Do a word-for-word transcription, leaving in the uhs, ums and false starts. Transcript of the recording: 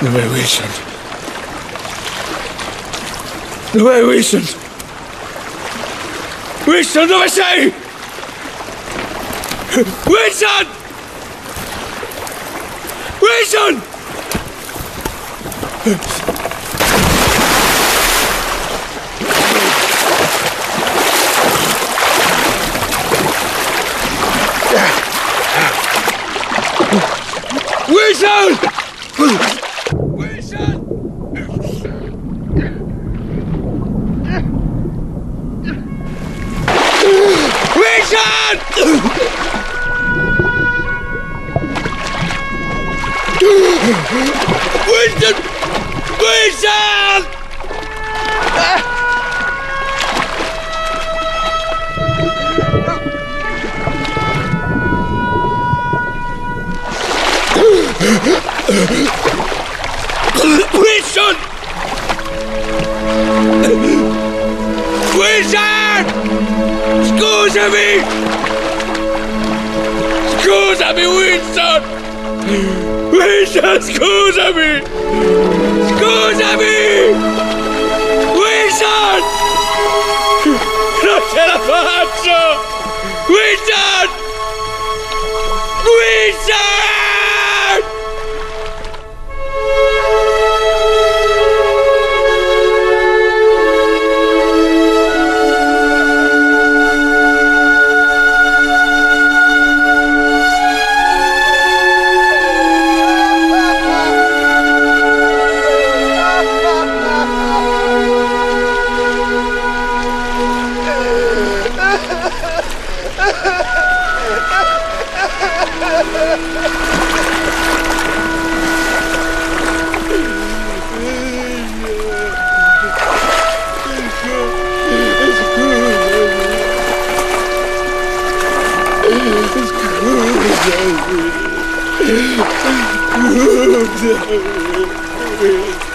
Dov'è Wilson? Dov'è Wilson? Wilson, dove sei? Wilson! Wilson! Wilson! Wilson! Wilson! Wilson! Wilson! Wilson! Wilson! Scusami! Scusami, Wilson! Wilson, scusami! Scusami! Wilson! Non ce la faccio! Wilson! Wilson! Scusami.